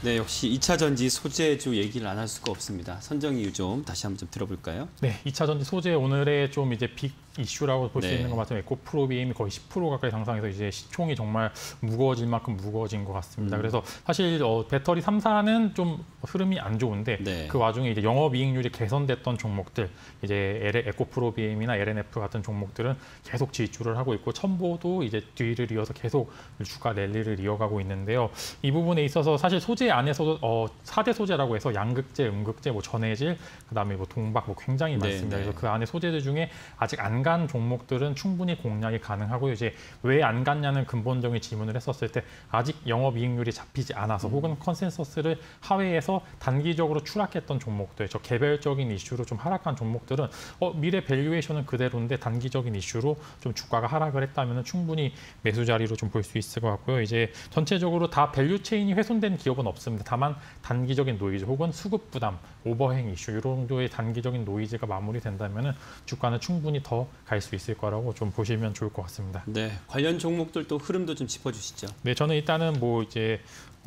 네, 역시 2차 전지 소재주 얘기를 안 할 수가 없습니다. 선정 이유 좀 다시 한번 좀 들어볼까요? 네, 2차 전지 소재 오늘의 좀 이제 빅 이슈라고 볼 수 네. 있는 것 같으면 에코프로비엠이 거의 10% 가까이 상승해서 이제 시총이 정말 무거워질 만큼 무거워진 것 같습니다. 그래서 사실 배터리 3사는 좀 흐름이 안 좋은데 네. 그 와중에 이제 영업이익률이 개선됐던 종목들, 이제 에코프로비엠이나 LNF 같은 종목들은 계속 지출을 하고 있고 첨보도 이제 뒤를 이어서 계속 주가 랠리를 이어가고 있는데요. 이 부분에 있어서 사실 소재 안에서도 4대 소재라고 해서 양극재, 음극재, 뭐 전해질, 그다음에 뭐 동박 뭐 굉장히 많습니다. 네. 그래서 그 안에 소재들 중에 아직 안 간 종목들은 충분히 공략이 가능하고요. 이제 왜 안 갔냐는 근본적인 질문을 했었을 때 아직 영업이익률이 잡히지 않아서 혹은 컨센서스를 하회해서 단기적으로 추락했던 종목들, 저 개별적인 이슈로 좀 하락한 종목들은 미래 밸류에이션은 그대로인데 단기적인 이슈로 좀 주가가 하락을 했다면 충분히 매수 자리로 좀 볼 수 있을 것 같고요. 이제 전체적으로 다 밸류 체인이 훼손된 기업은 없습니다. 다만 단기적인 노이즈 혹은 수급 부담, 오버행 이슈 이런 정도의 단기적인 노이즈가 마무리된다면 주가는 충분히 더 갈 수 있을 거라고 좀 보시면 좋을 것 같습니다. 네, 관련 종목들도 흐름도 좀 짚어주시죠. 네, 저는 일단은 뭐 이제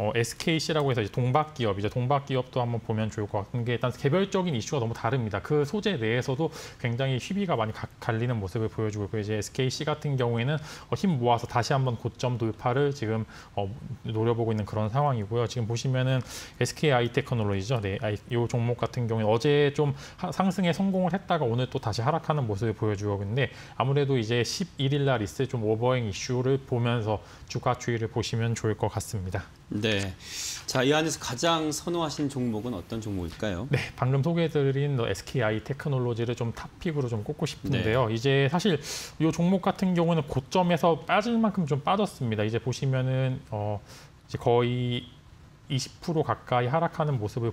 SKC라고 해서 이제 동박 기업이죠. 동박 기업도 한번 보면 좋을 것 같은 게 일단 개별적인 이슈가 너무 다릅니다. 그 소재 내에서도 굉장히 희비가 많이 갈리는 모습을 보여주고 있고 이제 SKC 같은 경우에는 힘 모아서 다시 한번 고점 돌파를 지금 노려보고 있는 그런 상황이고요. 지금 보시면은 SKI테크놀로지죠. 네, 이 종목 같은 경우에 어제 좀 상승에 성공을 했다가 오늘 또 다시 하락하는 모습을 보여주고 있는데 아무래도 이제 11일 날 있을 좀 오버행 이슈를 보면서 주가 추이를 보시면 좋을 것 같습니다. 네, 자, 이 안에서 가장 선호하신 종목은 어떤 종목일까요? 네, 방금 소개해드린 SKI테크놀로지를 좀 탑픽으로 좀 꼽고 싶은데요. 네. 이제 사실 이 종목 같은 경우는 고점에서 빠질 만큼 좀 빠졌습니다. 이제 보시면은 이제 거의 20% 가까이 하락하는 모습을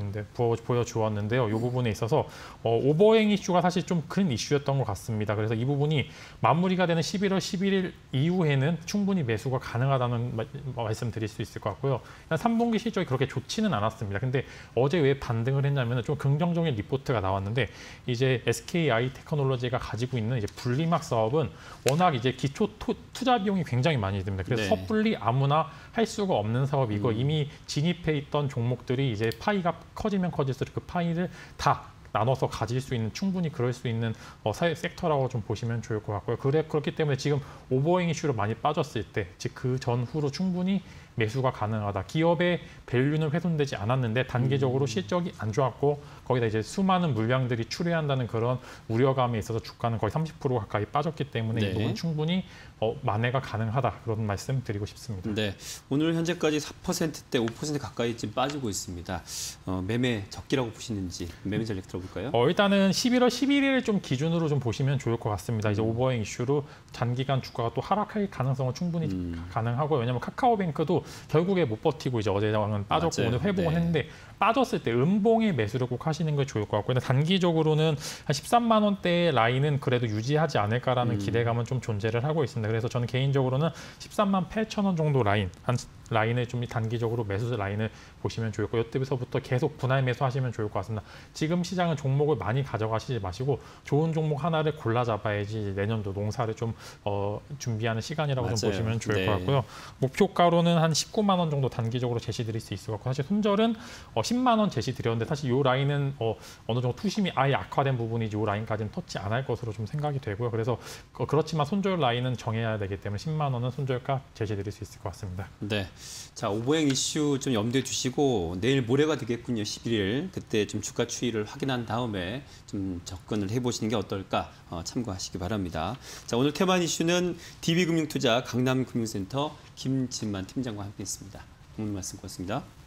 보여주었는데요. 이 부분에 있어서 오버행 이슈가 사실 좀 큰 이슈였던 것 같습니다. 그래서 이 부분이 마무리가 되는 11월 11일 이후에는 충분히 매수가 가능하다는 말씀드릴 수 있을 것 같고요. 3분기 실적이 그렇게 좋지는 않았습니다. 근데 어제 왜 반등을 했냐면 좀 긍정적인 리포트가 나왔는데 이제 SKI테크놀로지가 가지고 있는 이제 분리막 사업은 워낙 이제 기초 투자 비용이 굉장히 많이 듭니다. 그래서 네. 섣불리 아무나 할 수가 없는 사업이고 이미 진입해 있던 종목들이 이제 파이가 커지면 커질수록 그 파이를 다 나눠서 가질 수 있는 충분히 그럴 수 있는 섹터라고 좀 보시면 좋을 것 같고요. 그렇기 때문에 지금 오버행 이슈로 많이 빠졌을 때, 즉 그 전후로 충분히 매수가 가능하다. 기업의 밸류는 훼손되지 않았는데 단기적으로 실적이 안 좋았고 거기다 이제 수많은 물량들이 출회한다는 그런 우려감에 있어서 주가는 거의 30% 가까이 빠졌기 때문에 네. 이 부분 충분히 만회가 가능하다. 그런 말씀 드리고 싶습니다. 네, 오늘 현재까지 4%대 5% 가까이 지금 빠지고 있습니다. 매매 적기라고 보시는지 매매 전략 들어볼까요? 일단은 11월 11일을 좀 기준으로 좀 보시면 좋을 것 같습니다. 이제 오버행 이슈로 단기간 주가가 또 하락할 가능성은 충분히 가능하고요. 왜냐하면 카카오뱅크도 결국에 못 버티고 이제 어제랑은 빠졌고 맞아요. 오늘 회복은 네. 했는데 빠졌을 때 음봉의 매수를 꼭 하시는 게 좋을 것 같고요. 근데 단기적으로는 한 13만 원대의 라인은 그래도 유지하지 않을까라는 기대감은 좀 존재를 하고 있습니다. 그래서 저는 개인적으로는 13만 8천 원 정도 라인을 좀 단기적으로 매수 라인을 보시면 좋을 거고 이때부터 계속 분할 매수하시면 좋을 것 같습니다. 지금 시장은 종목을 많이 가져가시지 마시고 좋은 종목 하나를 골라 잡아야지 내년도 농사를 좀 준비하는 시간이라고 맞아요. 좀 보시면 좋을 네. 것 같고요. 목표가로는 한 19만 원 정도 단기적으로 제시드릴 수 있을 것 같고 사실 손절은 10만 원 제시드렸는데 사실 이 라인은 어느 정도 투심이 아예 악화된 부분이지 이 라인까지는 터치 안 할 것으로 좀 생각이 되고요. 그래서 그렇지만 손절 라인은 정해야 되기 때문에 10만 원은 손절가 제시드릴 수 있을 것 같습니다. 네, 자, 오버행 이슈 좀 염두에 두시고 내일 모레가 되겠군요. 11일 그때 좀 주가 추이를 확인한 다음에 좀 접근을 해보시는 게 어떨까 참고하시기 바랍니다. 자, 오늘 테마 이슈는 DB금융투자 강남금융센터 김진만 팀장과 함께했습니다. 오늘 말씀 고맙습니다.